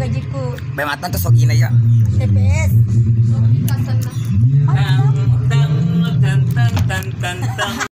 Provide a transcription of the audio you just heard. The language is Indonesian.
gajiku. Bae matan tuh sok gini ya. TPS. Kasan lah. Tang tang tang tang tang tang.